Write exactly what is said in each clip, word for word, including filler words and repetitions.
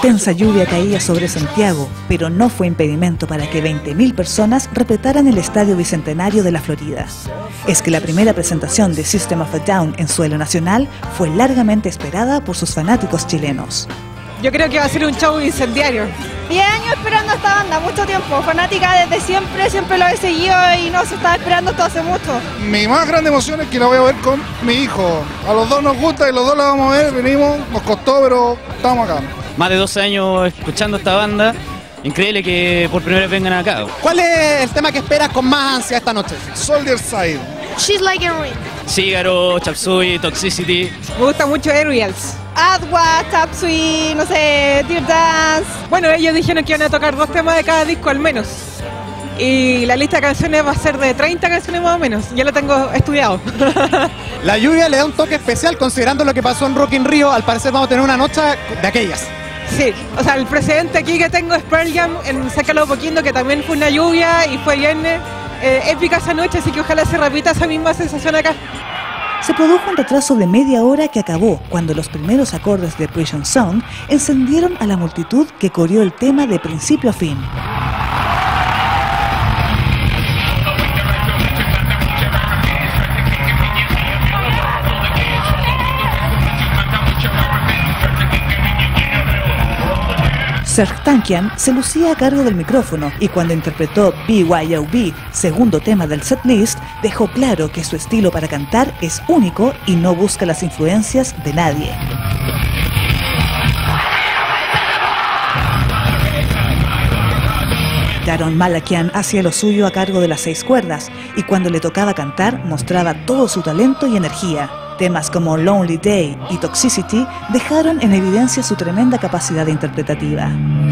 intensa lluvia caía sobre Santiago, pero no fue impedimento para que veinte mil personas respetaran el Estadio Bicentenario de la Florida. Es que la primera presentación de System of a Down en suelo nacional fue largamente esperada por sus fanáticos chilenos. Yo creo que va a ser un show incendiario. diez años esperando a esta banda, mucho tiempo. Fanática desde siempre, siempre lo he seguido y no se estaba esperando esto hace mucho. Mi más grande emoción es que la voy a ver con mi hijo. A los dos nos gusta y los dos la vamos a ver, venimos, nos costó, pero estamos acá. Más de doce años escuchando esta banda, increíble que por primera vez vengan acá. ¿Cuál es el tema que esperas con más ansia esta noche? Soldier Side. She's Like Heroin. Cígaro, Chop Suey, Toxicity. Me gusta mucho Aerials. Adwa, Tap Sweet, no sé, Dear Dance. Bueno, ellos dijeron que iban a tocar dos temas de cada disco al menos. Y la lista de canciones va a ser de treinta canciones más o menos. Ya lo tengo estudiado. La lluvia le da un toque especial considerando lo que pasó en Rock in Rio. Al parecer vamos a tener una noche de aquellas. Sí, o sea, el precedente aquí que tengo es Pearl Jam en Sácalo Poquito, que también fue una lluvia y fue bien eh, épica esa noche, así que ojalá se repita esa misma sensación acá. Se produjo un retraso de media hora que acabó cuando los primeros acordes de Prison Song encendieron a la multitud que coreó el tema de principio a fin. Serj Tankian se lucía a cargo del micrófono y cuando interpretó B Y O B, segundo tema del setlist, dejó claro que su estilo para cantar es único y no busca las influencias de nadie. Daron Malakian hacía lo suyo a cargo de las seis cuerdas y cuando le tocaba cantar mostraba todo su talento y energía. Temas como Lonely Day y Toxicity dejaron en evidencia su tremenda capacidad interpretativa.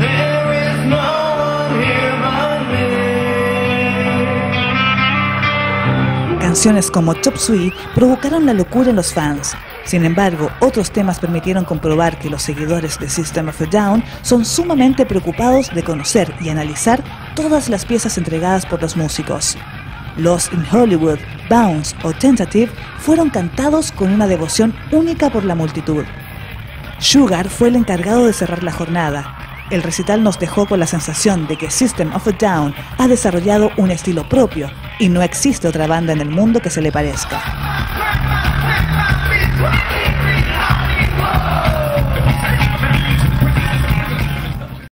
Canciones como Chop Suey provocaron la locura en los fans. Sin embargo, otros temas permitieron comprobar que los seguidores de System of a Down son sumamente preocupados de conocer y analizar todas las piezas entregadas por los músicos. Lost in Hollywood, Bounce o Tentative fueron cantados con una devoción única por la multitud. Sugar fue el encargado de cerrar la jornada. El recital nos dejó con la sensación de que System of a Down ha desarrollado un estilo propio y no existe otra banda en el mundo que se le parezca.